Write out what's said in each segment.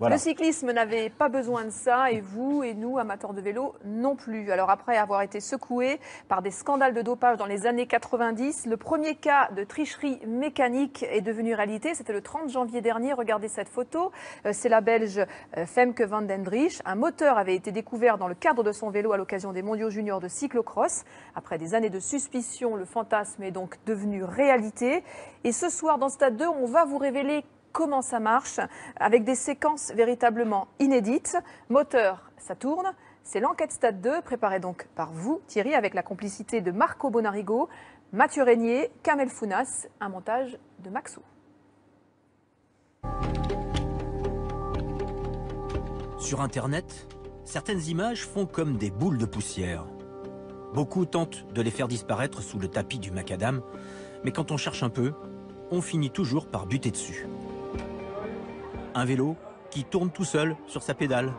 Voilà. Le cyclisme n'avait pas besoin de ça et vous et nous, amateurs de vélo, non plus. Alors après avoir été secoués par des scandales de dopage dans les années 90, le premier cas de tricherie mécanique est devenu réalité. C'était le 30 janvier dernier. Regardez cette photo. C'est la Belge Femke van den Driesch. Un moteur avait été découvert dans le cadre de son vélo à l'occasion des mondiaux juniors de cyclocross. Après des années de suspicion, le fantasme est donc devenu réalité. Et ce soir, dans Stade 2, on va vous révéler comment ça marche, avec des séquences véritablement inédites. Moteur, ça tourne. C'est l'enquête Stade 2, préparée donc par vous, Thierry, avec la complicité de Marco Bonarigo, Mathieu Régnier, Kamel Founas, un montage de Maxou. Sur Internet, certaines images font comme des boules de poussière. Beaucoup tentent de les faire disparaître sous le tapis du macadam, mais quand on cherche un peu, on finit toujours par buter dessus. Un vélo qui tourne tout seul sur sa pédale.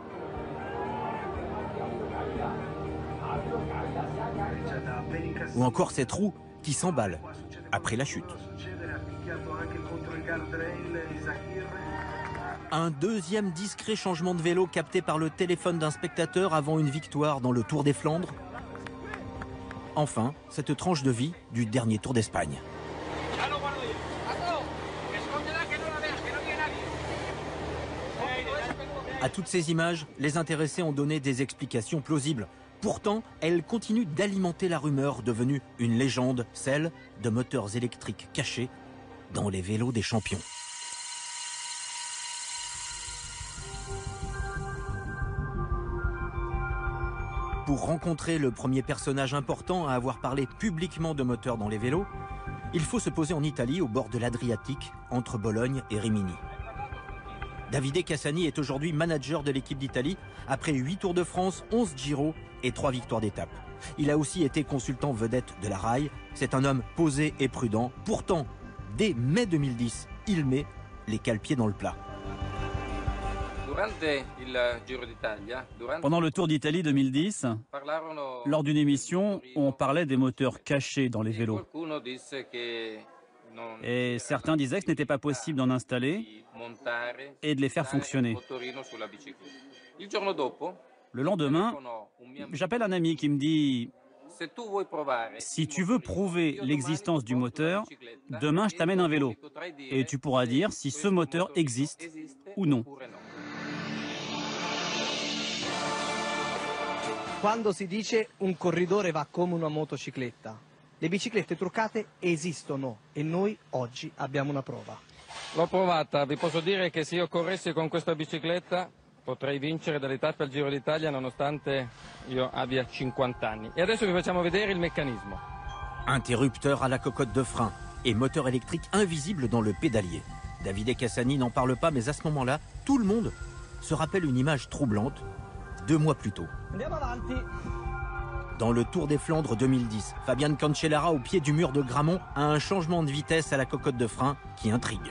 Ou encore cette roue qui s'emballe après la chute. Un deuxième discret changement de vélo capté par le téléphone d'un spectateur avant une victoire dans le Tour des Flandres. Enfin, cette tranche de vie du dernier Tour d'Espagne. À toutes ces images, les intéressés ont donné des explications plausibles. Pourtant, elles continuent d'alimenter la rumeur devenue une légende, celle de moteurs électriques cachés dans les vélos des champions. Pour rencontrer le premier personnage important à avoir parlé publiquement de moteurs dans les vélos, il faut se poser en Italie, au bord de l'Adriatique, entre Bologne et Rimini. Davide Cassani est aujourd'hui manager de l'équipe d'Italie après 8 Tours de France, 11 Giro et 3 victoires d'étape. Il a aussi été consultant vedette de la RAI. C'est un homme posé et prudent. Pourtant, dès mai 2010, il met les cale-pieds dans le plat. Pendant le Tour d'Italie 2010, lors d'une émission, on parlait des moteurs cachés dans les vélos. Et certains disaient que ce n'était pas possible d'en installer et de les faire fonctionner. Le lendemain, j'appelle un ami qui me dit « Si tu veux prouver l'existence du moteur, demain je t'amène un vélo et tu pourras dire si ce moteur existe ou non. » Quando si dice un corridore va come una motocicletta, le biciclette truccate esistono e noi oggi abbiamo una prova. L'ho provata, vi posso dire che se io corressi con questa bicicletta potrei vincere delle tappe al Giro d'Italia nonostante io abbia 50 anni. E adesso vi facciamo vedere il meccanismo. Interrupteur à la cocotte de frein et moteur électrique invisible dans le pédalier. Davide Cassani n'en parle pas, mais à ce moment-là, tout le monde se rappelle une image troublante 2 mois plus tôt. Dans le Tour des Flandres 2010, Fabian Cancellara, au pied du mur de Grammont, a un changement de vitesse à la cocotte de frein qui intrigue.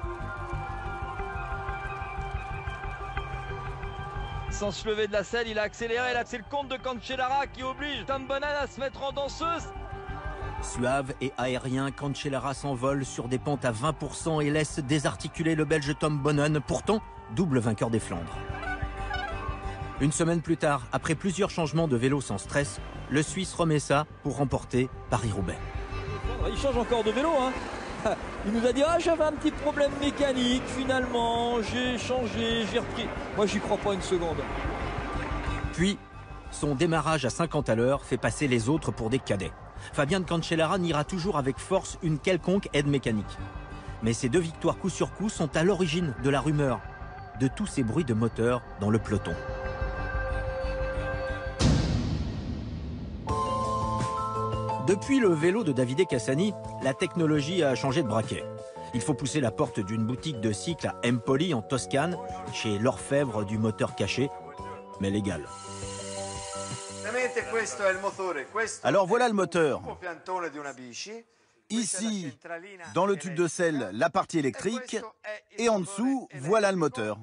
Sans se lever de la selle, il a accéléré. Là, c'est le compte de Cancellara qui oblige Tom Boonen à se mettre en danseuse. Suave et aérien, Cancellara s'envole sur des pentes à 20% et laisse désarticuler le Belge Tom Boonen, pourtant double vainqueur des Flandres. Une semaine plus tard, après plusieurs changements de vélo sans stress, le Suisse remet ça pour remporter Paris-Roubaix. Il change encore de vélo, hein. Il nous a dit « Ah, j'avais un petit problème mécanique, finalement, j'ai changé, j'ai repris. » Moi, j'y crois pas une seconde. Puis, son démarrage à 50 à l'heure fait passer les autres pour des cadets. Fabian Cancellara niera toujours avec force une quelconque aide mécanique. Mais ces 2 victoires coup sur coup sont à l'origine de la rumeur, de tous ces bruits de moteur dans le peloton. Depuis le vélo de Davide Cassani, la technologie a changé de braquet. Il faut pousser la porte d'une boutique de cycle à Empoli, en Toscane, chez l'orfèvre du moteur caché, mais légal. Alors voilà le moteur. Ici, dans le tube de selle, la partie électrique, et en dessous, voilà le moteur.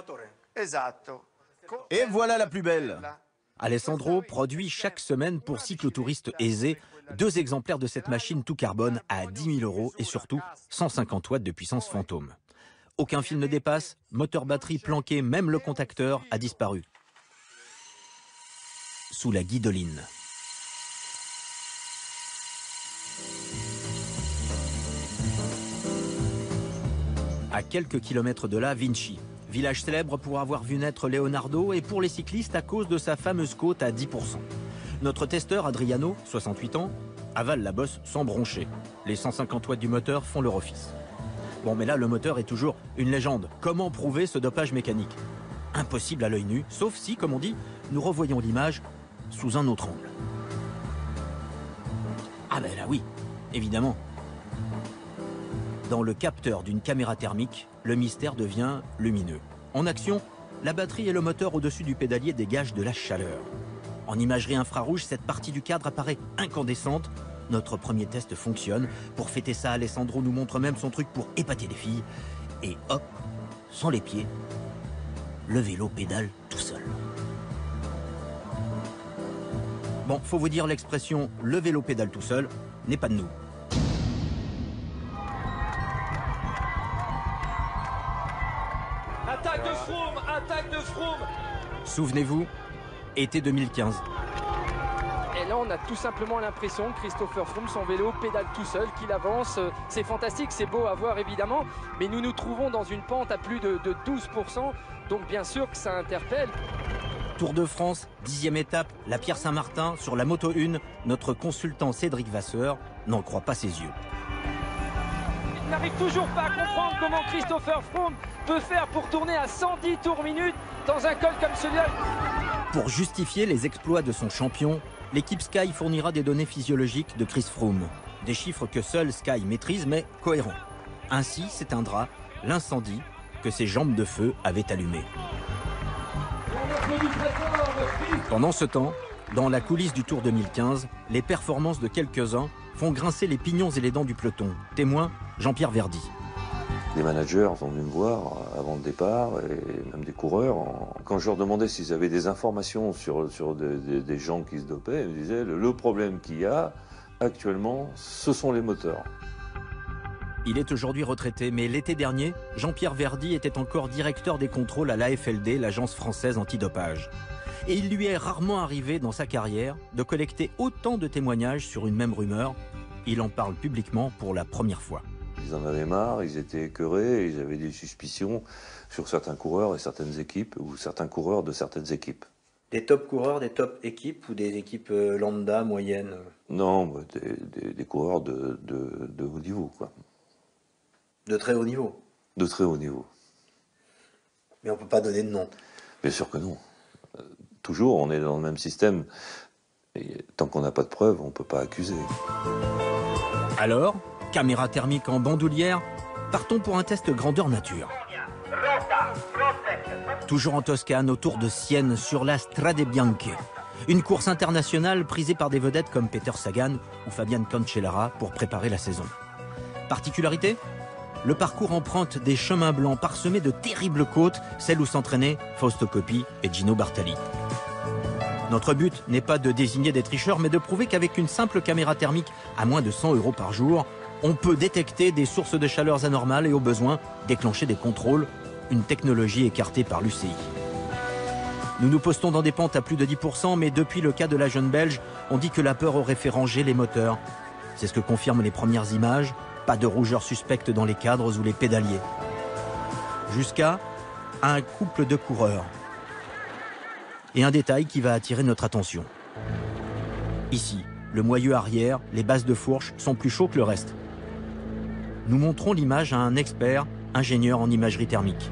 Et voilà la plus belle. Alessandro produit chaque semaine pour cyclotouristes aisés 2 exemplaires de cette machine tout carbone à 10 000 € et surtout 150 watts de puissance fantôme. Aucun fil ne dépasse, moteur batterie planqué, même le contacteur a disparu. Sous la guidoline. À quelques kilomètres de là, Vinci. Village célèbre pour avoir vu naître Leonardo et pour les cyclistes à cause de sa fameuse côte à 10%. Notre testeur, Adriano, 68 ans, avale la bosse sans broncher. Les 150 watts du moteur font leur office. Bon, mais là, le moteur est toujours une légende. Comment prouver ce dopage mécanique? Impossible à l'œil nu, sauf si, comme on dit, nous revoyons l'image sous un autre angle. Ah ben là oui, évidemment. Dans le capteur d'une caméra thermique, le mystère devient lumineux. En action, la batterie et le moteur au-dessus du pédalier dégagent de la chaleur. En imagerie infrarouge, cette partie du cadre apparaît incandescente. Notre premier test fonctionne. Pour fêter ça, Alessandro nous montre même son truc pour épater les filles. Et hop, sans les pieds, le vélo pédale tout seul. Bon, faut vous dire, l'expression « le vélo pédale tout seul » n'est pas de nous. Attaque de Froome, attaque de Froome. Souvenez-vous, été 2015. Et là, on a tout simplement l'impression que Christopher Froome, son vélo, pédale tout seul, qu'il avance. C'est fantastique, c'est beau à voir évidemment, mais nous nous trouvons dans une pente à plus de 12%, donc bien sûr que ça interpelle. Tour de France, 10e étape, la Pierre-Saint-Martin, sur la Moto 1, notre consultant Cédric Vasseur n'en croit pas ses yeux. Il n'arrive toujours pas à comprendre comment Christopher Froome peut faire pour tourner à 110 tours minute dans un col comme celui-là. Pour justifier les exploits de son champion, l'équipe Sky fournira des données physiologiques de Chris Froome. Des chiffres que seul Sky maîtrise, mais cohérents. Ainsi s'éteindra l'incendie que ses jambes de feu avaient allumé. Pendant ce temps, dans la coulisse du Tour 2015, les performances de quelques-uns font grincer les pignons et les dents du peloton. Témoin, Jean-Pierre Verdy. Des managers sont venus me voir avant le départ, et même des coureurs. Quand je leur demandais s'ils avaient des informations sur des gens qui se dopaient, ils me disaient le problème qu'il y a actuellement, ce sont les moteurs. Il est aujourd'hui retraité, mais l'été dernier, Jean-Pierre Verdy était encore directeur des contrôles à l'AFLD, l'agence française antidopage. Et il lui est rarement arrivé dans sa carrière de collecter autant de témoignages sur une même rumeur. Il en parle publiquement pour la première fois. Ils en avaient marre, ils étaient écœurés, ils avaient des suspicions sur certains coureurs et certaines équipes, ou certains coureurs de certaines équipes. Des top coureurs, des top équipes ou des équipes lambda, moyennes? Non, des coureurs de haut niveau, quoi. De très haut niveau? De très haut niveau. Mais on ne peut pas donner de nom? Bien sûr que non. Toujours, on est dans le même système. Et tant qu'on n'a pas de preuves, on ne peut pas accuser. Alors, caméra thermique en bandoulière, partons pour un test grandeur nature. Toujours en Toscane, autour de Sienne, sur la Strade Bianche. Une course internationale prisée par des vedettes comme Peter Sagan ou Fabian Cancellara pour préparer la saison. Particularité ? Le parcours emprunte des chemins blancs parsemés de terribles côtes, celles où s'entraînaient Fausto Coppi et Gino Bartali. Notre but n'est pas de désigner des tricheurs, mais de prouver qu'avec une simple caméra thermique à moins de 100 € par jour, on peut détecter des sources de chaleur anormales et au besoin déclencher des contrôles, une technologie écartée par l'UCI. Nous nous postons dans des pentes à plus de 10%, mais depuis le cas de la jeune Belge, on dit que la peur aurait fait ranger les moteurs. C'est ce que confirment les premières images. Pas de rougeur suspecte dans les cadres ou les pédaliers. Jusqu'à un couple de coureurs. Et un détail qui va attirer notre attention. Ici, le moyeu arrière, les bases de fourche sont plus chauds que le reste. Nous montrons l'image à un expert, ingénieur en imagerie thermique.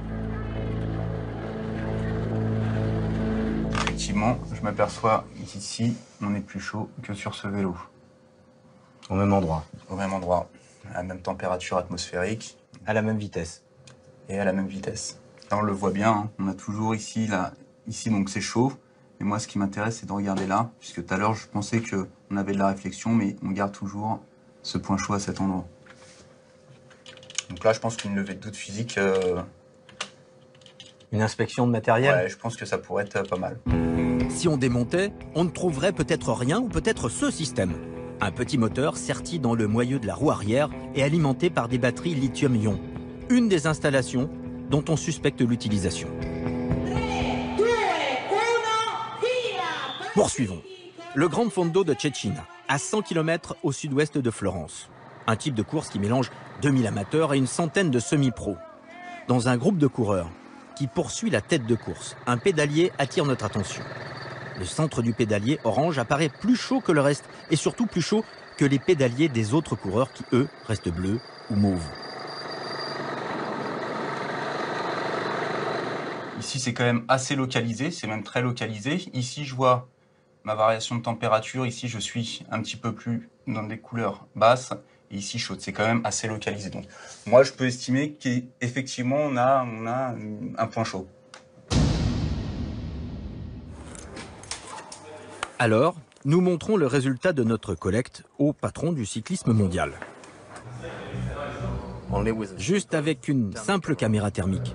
Effectivement, je m'aperçois qu'ici, on est plus chaud que sur ce vélo. Au même endroit. Au même endroit. À la même température atmosphérique. À la même vitesse. Et à la même vitesse. Là, on le voit bien, hein. On a toujours ici, là, ici donc c'est chaud. Et moi, ce qui m'intéresse, c'est de regarder là, puisque tout à l'heure, je pensais qu'on avait de la réflexion, mais on garde toujours ce point chaud à cet endroit. Donc là, je pense qu'une levée de doute physique... Une inspection de matériel? Ouais, je pense que ça pourrait être pas mal. Si on démontait, on ne trouverait peut-être rien ou peut-être ce système. Un petit moteur serti dans le moyeu de la roue arrière et alimenté par des batteries lithium-ion. une des installations dont on suspecte l'utilisation. Poursuivons. Le Grand Fondo de Cecina, à 100 km au sud-ouest de Florence. Un type de course qui mélange 2000 amateurs et une centaine de semi-pros. Dans un groupe de coureurs qui poursuit la tête de course, un pédalier attire notre attention. Le centre du pédalier orange apparaît plus chaud que le reste et surtout plus chaud que les pédaliers des autres coureurs qui, eux, restent bleus ou mauves. Ici, c'est quand même assez localisé, c'est même très localisé. Ici, je vois ma variation de température. Ici, je suis un petit peu plus dans des couleurs basses. Et ici, chaude. C'est quand même assez localisé. Donc, moi, je peux estimer qu'effectivement, on a un point chaud. Alors, nous montrons le résultat de notre collecte au patron du cyclisme mondial. Juste avec une simple caméra thermique.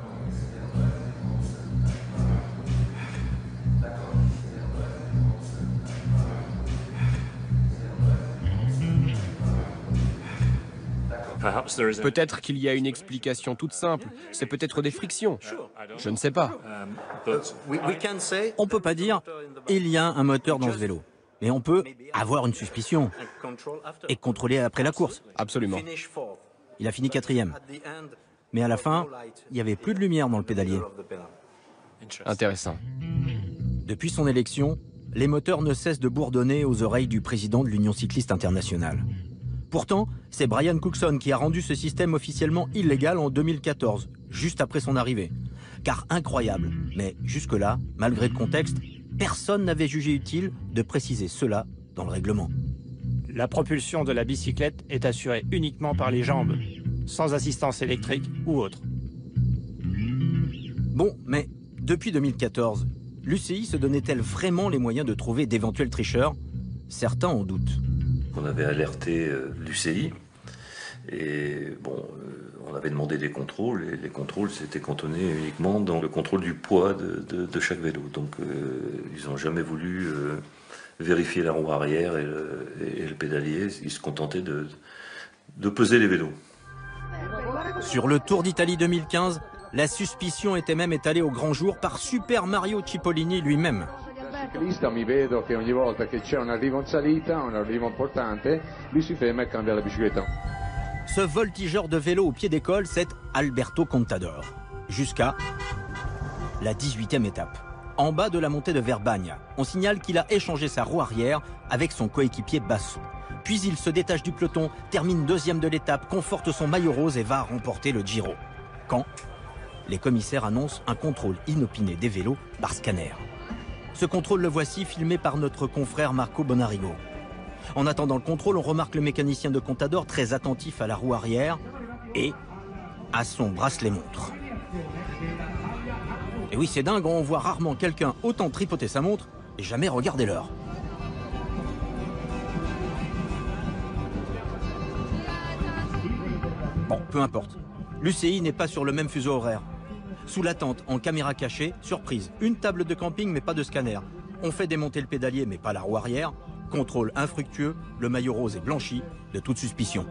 Peut-être qu'il y a une explication toute simple. C'est peut-être des frictions. Je ne sais pas. On ne peut pas dire « il y a un moteur dans ce vélo ». Mais on peut avoir une suspicion et contrôler après la course. Absolument. Il a fini 4e. Mais à la fin, il n'y avait plus de lumière dans le pédalier. Intéressant. Depuis son élection, les moteurs ne cessent de bourdonner aux oreilles du président de l'Union cycliste internationale. Pourtant, c'est Brian Cookson qui a rendu ce système officiellement illégal en 2014, juste après son arrivée. Car incroyable, mais jusque-là, malgré le contexte, personne n'avait jugé utile de préciser cela dans le règlement. La propulsion de la bicyclette est assurée uniquement par les jambes, sans assistance électrique ou autre. Bon, mais depuis 2014, l'UCI se donnait-elle vraiment les moyens de trouver d'éventuels tricheurs? Certains en doutent. On avait alerté l'UCI et bon, on avait demandé des contrôles et les contrôles s'étaient cantonnés uniquement dans le contrôle du poids de chaque vélo. Donc ils n'ont jamais voulu vérifier la roue arrière et le pédalier. Ils se contentaient de peser les vélos. Sur le Tour d'Italie 2015, la suspicion était même étalée au grand jour par Super Mario Cipollini lui-même. Mi vedo che ogni volta che c'è un arrivo in salita, un arrivo importante, lui si ferma e cambia la bicicletta. Ce voltigeur de vélo au pied d'école, c'est Alberto Contador. Jusqu'à la 18e étape. En bas de la montée de Verbagna, on signale qu'il a échangé sa roue arrière avec son coéquipier Basso. Puis il se détache du peloton, termine 2e de l'étape, conforte son maillot rose et va remporter le Giro. Quand les commissaires annoncent un contrôle inopiné des vélos par scanner. Ce contrôle le voici filmé par notre confrère Marco Bonarigo. En attendant le contrôle, on remarque le mécanicien de Contador très attentif à la roue arrière et à son bracelet montre. Et oui, c'est dingue, on voit rarement quelqu'un autant tripoter sa montre et jamais regarder l'heure. Bon, peu importe. L'UCI n'est pas sur le même fuseau horaire. Sous la tente, en caméra cachée, surprise, une table de camping mais pas de scanner. On fait démonter le pédalier mais pas la roue arrière. Contrôle infructueux, le maillot rose est blanchi de toute suspicion.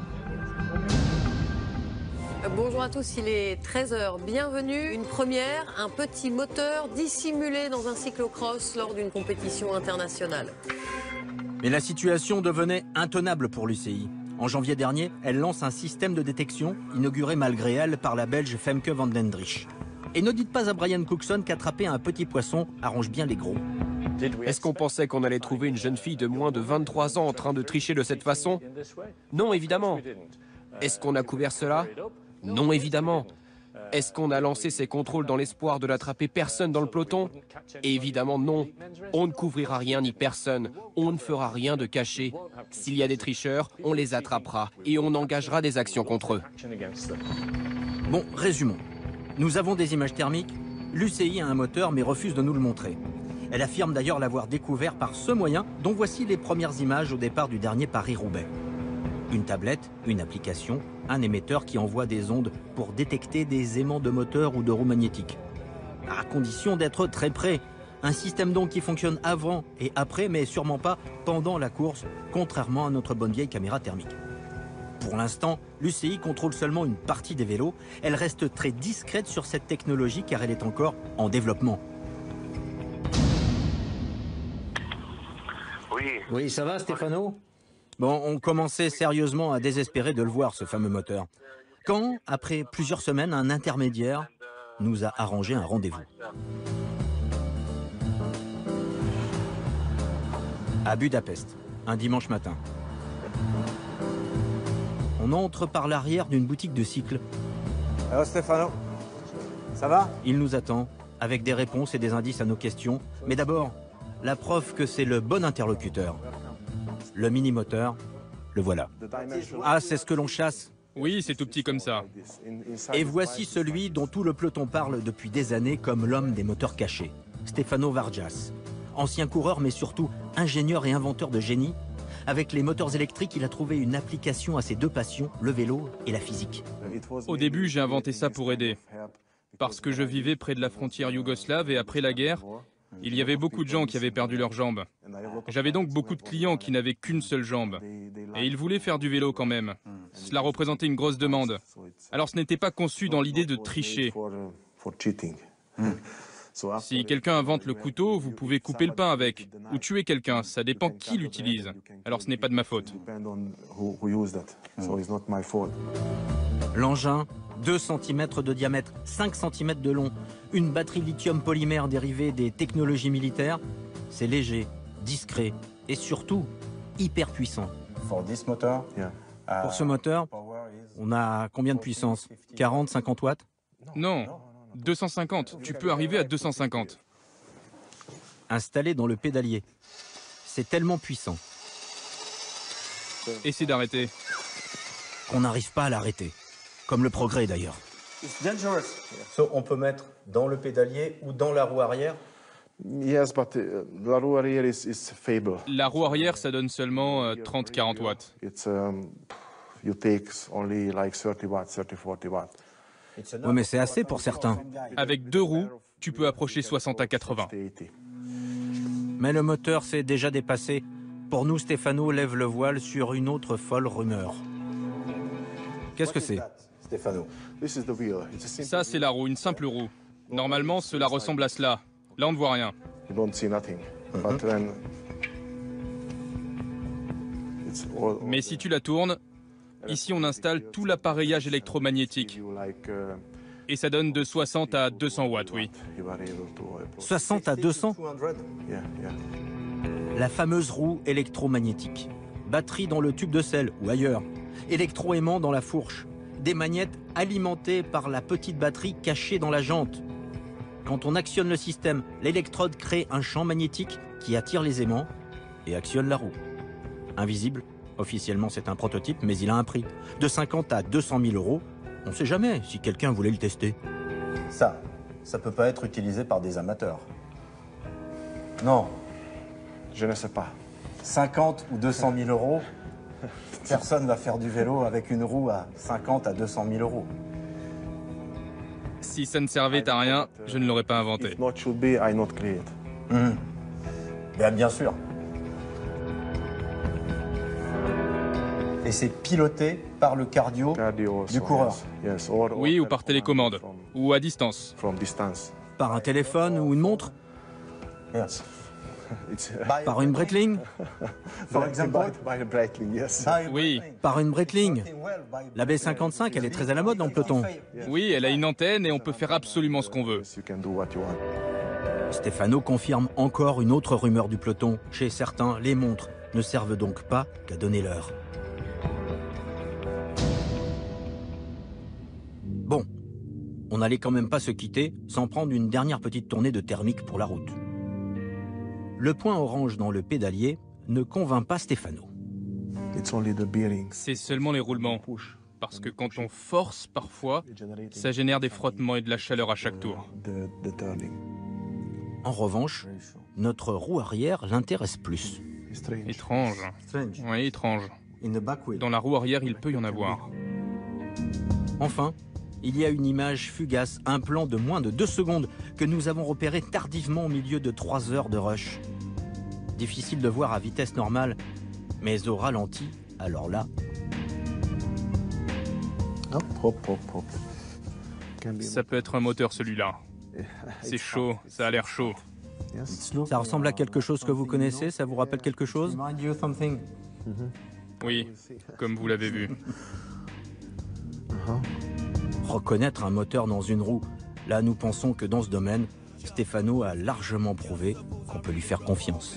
Bonjour à tous, il est 13h. Bienvenue. Une première, un petit moteur dissimulé dans un cyclocross lors d'une compétition internationale. Mais la situation devenait intenable pour l'UCI. En janvier dernier, elle lance un système de détection inauguré malgré elle par la Belge Femke van Dendrich. Et ne dites pas à Brian Cookson qu'attraper un petit poisson arrange bien les gros. Est-ce qu'on pensait qu'on allait trouver une jeune fille de moins de 23 ans en train de tricher de cette façon? Non, évidemment. Est-ce qu'on a couvert cela? Non, évidemment. Est-ce qu'on a lancé ces contrôles dans l'espoir de n'attraper personne dans le peloton? Évidemment non. On ne couvrira rien ni personne. On ne fera rien de caché. S'il y a des tricheurs, on les attrapera et on engagera des actions contre eux. Bon, résumons. Nous avons des images thermiques. L'UCI a un moteur mais refuse de nous le montrer. Elle affirme d'ailleurs l'avoir découvert par ce moyen dont voici les premières images au départ du dernier Paris-Roubaix. Une tablette, une application, un émetteur qui envoie des ondes pour détecter des aimants de moteur ou de roues magnétiques. À condition d'être très près. Un système donc qui fonctionne avant et après, mais sûrement pas pendant la course, contrairement à notre bonne vieille caméra thermique. Pour l'instant, l'UCI contrôle seulement une partie des vélos. Elle reste très discrète sur cette technologie car elle est encore en développement. Oui, ça va, Stefano? Bon, on commençait sérieusement à désespérer de le voir, ce fameux moteur. Quand, après plusieurs semaines, un intermédiaire nous a arrangé un rendez-vous. À Budapest, un dimanche matin. On entre par l'arrière d'une boutique de cycles. Alors Stefano, ça va? Il nous attend, avec des réponses et des indices à nos questions. Mais d'abord, la preuve que c'est le bon interlocuteur. Le mini-moteur, le voilà. Ah, c'est ce que l'on chasse? Oui, c'est tout petit comme ça. Et voici celui dont tout le peloton parle depuis des années comme l'homme des moteurs cachés. Stefano Vargas. Ancien coureur, mais surtout ingénieur et inventeur de génie. Avec les moteurs électriques, il a trouvé une application à ses deux passions, le vélo et la physique. Au début, j'ai inventé ça pour aider. Parce que je vivais près de la frontière yougoslave et après la guerre, il y avait beaucoup de gens qui avaient perdu leurs jambes. J'avais donc beaucoup de clients qui n'avaient qu'une seule jambe. Et ils voulaient faire du vélo quand même. Cela représentait une grosse demande. Alors ce n'était pas conçu dans l'idée de tricher. Si quelqu'un invente le couteau, vous pouvez couper le pain avec, ou tuer quelqu'un, ça dépend qui l'utilise. Alors ce n'est pas de ma faute. L'engin, 2 cm de diamètre, 5 cm de long, une batterie lithium polymère dérivée des technologies militaires, c'est léger, discret et surtout hyper puissant. Pour ce moteur, on a combien de puissance? 40, 50 watts? Non, 250. Tu peux arriver à 250. Installé dans le pédalier. C'est tellement puissant. Essaie d'arrêter. Qu'on n'arrive pas à l'arrêter. Comme le progrès d'ailleurs. On peut mettre dans le pédalier ou dans la roue arrière? Yes, but la roue arrière is faible. La roue arrière, ça donne seulement 30-40 watts. It's you take only like 30 watts, 30-40 watts. Oui, mais c'est assez pour certains. Avec 2 roues, tu peux approcher 60 à 80. Mais le moteur s'est déjà dépassé. Pour nous, Stefano lève le voile sur une autre folle rumeur. Qu'est-ce que c'est? Ça, c'est la roue, une simple roue. Normalement, cela ressemble à cela. Là, on ne voit rien. Mais si tu la tournes, ici, on installe tout l'appareillage électromagnétique. Et ça donne de 60 à 200 watts, oui. 60 à 200? La fameuse roue électromagnétique. Batterie dans le tube de sel ou ailleurs. Électroaimant dans la fourche. Des magnettes alimentées par la petite batterie cachée dans la jante. Quand on actionne le système, l'électrode crée un champ magnétique qui attire les aimants et actionne la roue. Invisible, officiellement c'est un prototype, mais il a un prix. De 50 à 200 000 euros. On ne sait jamais si quelqu'un voulait le tester. Ça peut pas être utilisé par des amateurs. Non. Je ne sais pas. 50 ou 200 000 euros, personne va faire du vélo avec une roue à 50 à 200 000 euros. Si ça ne servait à rien, je ne l'aurais pas inventé. Bien sûr. Et c'est piloté par le cardio du coureur. Oui, ou par télécommande, ou à distance. Par un téléphone ou une montre? Par une Breitling? Oui. Par une Breitling. La B55, elle est très à la mode dans le peloton. Oui, elle a une antenne et on peut faire absolument ce qu'on veut. Stefano confirme encore une autre rumeur du peloton. Chez certains, les montres ne servent donc pas qu'à donner l'heure. Bon, on n'allait quand même pas se quitter sans prendre une dernière petite tournée de thermique pour la route. Le point orange dans le pédalier ne convainc pas Stefano. C'est seulement les roulements. Parce que quand on force parfois, ça génère des frottements et de la chaleur à chaque tour. En revanche, notre roue arrière l'intéresse plus. Étrange. Oui, étrange. Dans la roue arrière, il peut y en avoir. Enfin, il y a une image fugace, un plan de moins de 2 secondes que nous avons repéré tardivement au milieu de 3 heures de rush. Difficile de voir à vitesse normale, mais au ralenti, alors là... Ça peut être un moteur celui-là. C'est chaud, ça a l'air chaud. Ça ressemble à quelque chose que vous connaissez? Ça vous rappelle quelque chose? Oui, comme vous l'avez vu. Reconnaître un moteur dans une roue. Là, nous pensons que dans ce domaine, Stefano a largement prouvé qu'on peut lui faire confiance.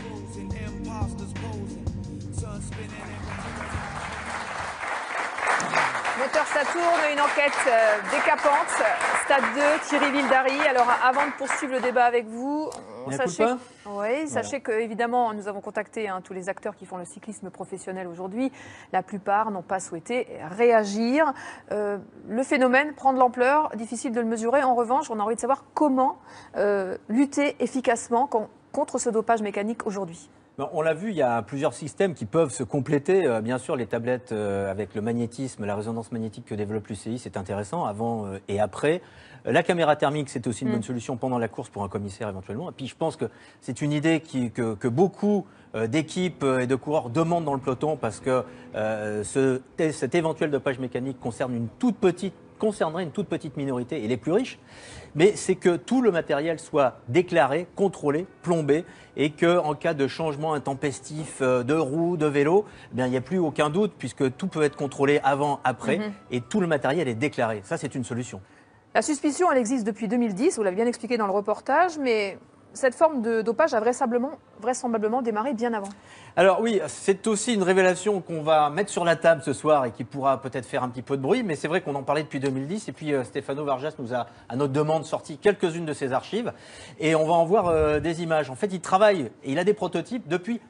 Moteur Saturne, une enquête décapante. Stade 2, Thierry Vildary. Alors, avant de poursuivre le débat avec vous, sachez que, évidemment, nous avons contacté tous les acteurs qui font le cyclisme professionnel aujourd'hui. La plupart n'ont pas souhaité réagir. Le phénomène prend de l'ampleur, difficile de le mesurer. En revanche, on a envie de savoir comment lutter efficacement contre ce dopage mécanique aujourd'hui. On l'a vu, il y a plusieurs systèmes qui peuvent se compléter. Bien sûr, les tablettes avec le magnétisme, la résonance magnétique que développe l'UCI, c'est intéressant avant et après. La caméra thermique, c'est aussi une bonne solution pendant la course pour un commissaire éventuellement. Et puis je pense que c'est une idée que beaucoup d'équipes et de coureurs demandent dans le peloton parce que cet éventuel dopage mécanique concernerait une toute petite minorité et les plus riches, mais c'est que tout le matériel soit déclaré, contrôlé, plombé, et qu'en cas de changement intempestif de roue, de vélo, il n'y a plus aucun doute puisque tout peut être contrôlé avant, après, et tout le matériel est déclaré. Ça, c'est une solution. La suspicion, elle existe depuis 2010, vous l'avez bien expliqué dans le reportage, mais cette forme de dopage a vraisemblablement démarré bien avant. Alors oui, c'est aussi une révélation qu'on va mettre sur la table ce soir et qui pourra peut-être faire un petit peu de bruit, mais c'est vrai qu'on en parlait depuis 2010 et puis Stefano Vargas nous a, à notre demande, sorti quelques-unes de ses archives et on va en voir des images. En fait, il travaille et il a des prototypes depuis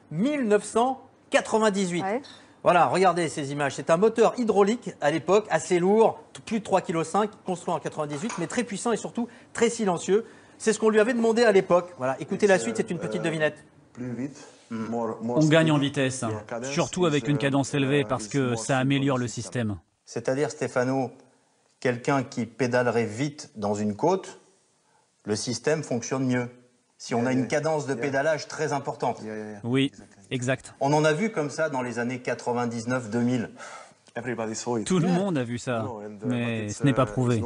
1998. Ouais. Voilà, regardez ces images. C'est un moteur hydraulique à l'époque, assez lourd, plus de 3,5 kg, construit en 98, mais très puissant et surtout très silencieux. C'est ce qu'on lui avait demandé à l'époque. Voilà, écoutez la suite, c'est une petite devinette. Plus vite. On gagne en vitesse, surtout avec une cadence élevée parce que ça améliore le système. C'est-à-dire, Stefano, quelqu'un qui pédalerait vite dans une côte, le système fonctionne mieux. Si on a une cadence de pédalage très importante. Oui, exact. On en a vu comme ça dans les années 99-2000. Tout le monde a vu ça, mais ce n'est pas prouvé.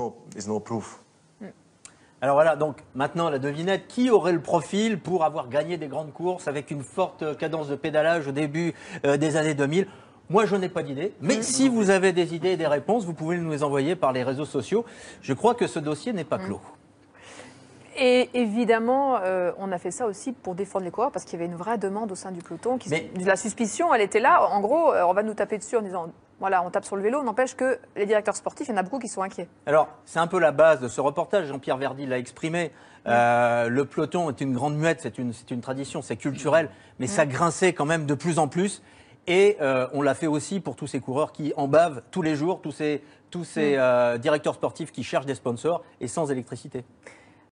Alors voilà, donc maintenant la devinette, qui aurait le profil pour avoir gagné des grandes courses avec une forte cadence de pédalage au début des années 2000 ? Moi, je n'ai pas d'idée, mais si vous avez des idées et des réponses, vous pouvez nous les envoyer par les réseaux sociaux. Je crois que ce dossier n'est pas clos. Et évidemment, on a fait ça aussi pour défendre les coureurs parce qu'il y avait une vraie demande au sein du peloton. La suspicion, elle était là. En gros, on va nous taper dessus en disant... Voilà, on tape sur le vélo, n'empêche que les directeurs sportifs, il y en a beaucoup qui sont inquiets. Alors, c'est un peu la base de ce reportage, Jean-Pierre Verdy l'a exprimé. Le peloton est une grande muette, c'est une tradition, c'est culturel, mais ça grinçait quand même de plus en plus. Et on l'a fait aussi pour tous ces coureurs qui en bavent tous les jours, tous ces directeurs sportifs qui cherchent des sponsors et sans électricité.